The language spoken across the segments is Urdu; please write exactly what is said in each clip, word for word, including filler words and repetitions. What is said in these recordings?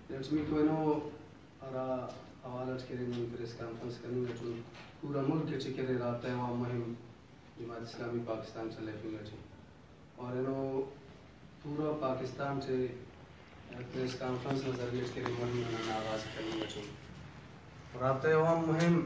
لازم يكونوا أرى حوالات كريم بريس كونفرنس کرنی ہے پورا ملک چ کرے رابطہ ہے وہاں مہم جماعت اسلامی پاکستان چلے پھر چ اور انو پورا پاکستان سے پریس کانفرنس میں ذریعے کے مہم کا آغاز کرنی ہے رابطہ عوام مہم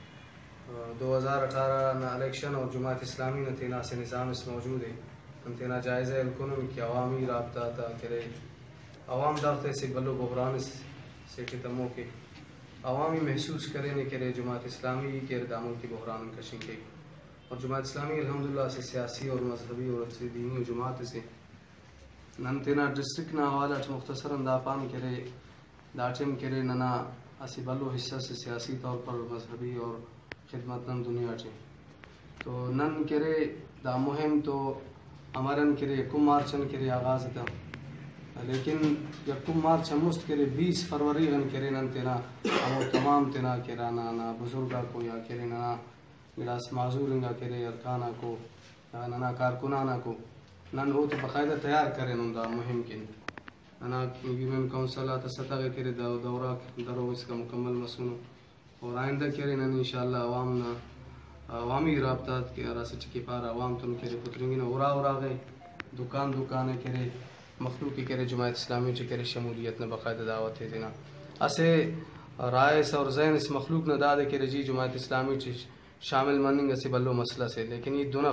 دو ہزار اٹھارہ نا الیکشن اور جماعت اسلامی نے تینا سے نظام اس موجود ہے ان تینا جائزہ الکنم کی عوامی رابطہ تھا کرے عوام دارتے سے بلو بحران سے کتموں کے عوامی محسوس کرے نے کرے جماعت اسلامی کے ارداموں کی بحران کشن کے اور جماعت اسلامی الحمدللہ سے سیاسی اور مذہبی اور دینی جماعت سے نن تینا ڈسٹرکٹ نا حوالہ مختصر انداپان کرے داچم کرے ننا اسی بلو حصہ سے سیاسی طور پر مذہبی اور خدمت نن دنیا چے تو نن کرے دا مہم تو ہمارن کرے یکم مارچن کرے آغاز تھا لیکن یکم مارچ مست کرے بیس فروری غن کرے نن تینا ہمو تمام تینا کرا نانا بزرگا کو یا کرے ننا گلاس معذورنگا کرے ارکانا کو یا ننا کارکنانا کو نن ہو تو باقاعدہ تیار کرے نن دا مہم کن ننا یومن کونسل آتا سطح کرے دا دورہ درو اس کا مکمل مسونو اور آئندہ کرے نن انشاءاللہ عوامنا عوامی رابطات کے راسچ کی پار عوام تن کرے پترنگی اورا اورا گئے دکان دکانے کرے مخلوقی کرے جماعت اسلامی چ کرے شمولیت نے باقاعدہ دعوت ہے دینا اسے رائس اور ذہن اس مخلوق نے داد کرے جی جماعت اسلامی چ شامل مننگ سے بلو مسئلہ سے لیکن یہ دنف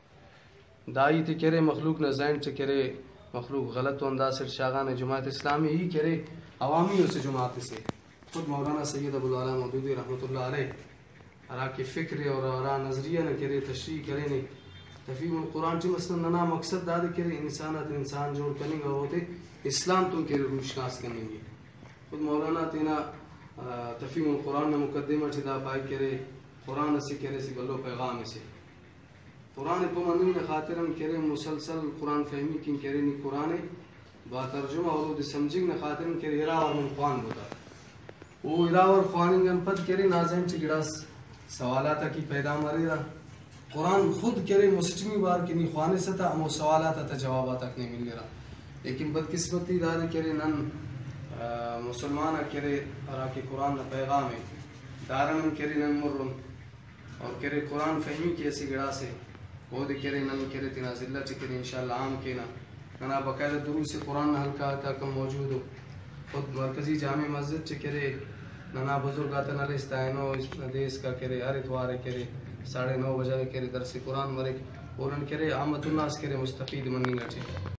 دائی تے کرے مخلوق نے ذہن چ کرے مخلوق غلط و انداز سے شاغان جماعت اسلامی ہی کرے عوامی سے جماعت سے خود مولانا سید ابو العلا مودودی رحمۃ اللہ علیہ ارا کی فکر اور ارا نظریہ نہ کرے تشریح کرے نے تفہیم القرآن چ مثلا ننا مقصد داد کرے انسانت انسان جوڑ کرنے گا ہوتے اسلام تم کے روشناس کرنے گے خود مولانا تینا تفہیم القرآن میں مقدمہ چدا پائی کرے قرآن سے کرے سی بلو پیغام سے قرآن پہ منن خاطرن کرے مسلسل قرآن فہمی کن کرے نی قرآن با ترجمہ اور سمجھنگ نہ خاطرن کرے ارا اور من قرآن ہوتا وہ ارا اور خواننگن پد کرے نازن چ گڑاس سوالات کی پیدا مری را قرآن خود کرے مسٹمی بار کی نی خوانے ستا ہم سوالات تا جوابات تک نہیں مل رہا لیکن بدقسمتی دار کرے نن مسلمان کرے ارا کی قرآن نہ پیغام ہے دارن کرے نن مرن اور کرے قرآن فہمی کی ایسی گڑا سے وہ دے کرے نن کرے تینا ذلہ چ کرے انشاءاللہ عام کینا ننا باقاعدہ دروس قرآن حلقہ تا کم موجود ہو خود مرکزی جامع مسجد چ کرے ننا بزرگات نل استائنو اس دیس کا کرے ہر اتوار کرے ساڑھے نو بجے کرے درس قرآن مرک اور ان کرے عامت الناس کرے مستفید مننگا چ